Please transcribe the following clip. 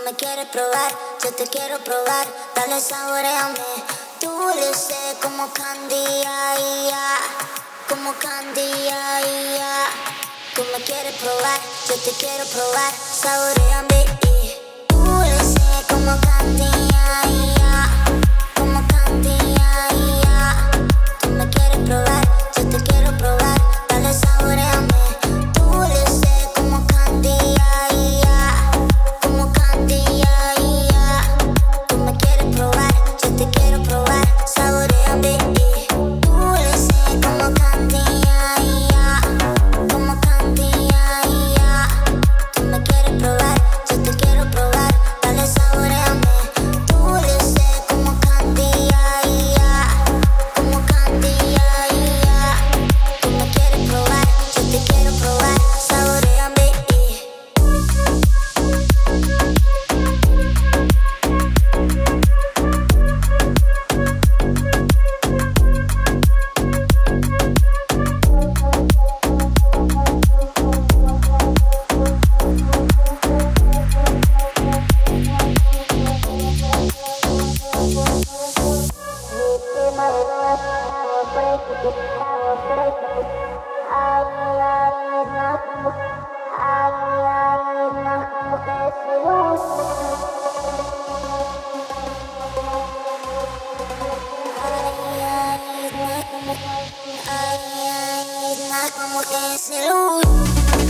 me quieres probar, yo te quiero probar. Dale, saboreame. Dulce como candy, ay, ya. Como candy, ay, ya. Tú me quieres probar, yo te quiero probar. Saboreame. Dulce como candy, ay, ya. Como candy, ay, ya. Tú me quieres probar, yo te quiero probar. Dale, saboreame. Dulce como candy, ay, ya. Como candy, ay, ya. Tú me quieres probar, yo te quiero probar. Saboreame. Dulce como candy, ay, ya. Como candy, ay, ya. Tú me quieres probar, yo te quiero probar. Dale, saboreame. Dulce como candy, ay, ya. Como candy, ay, ya. Tú me quieres probar, yo te quiero probar. Saboreame. Como que se lo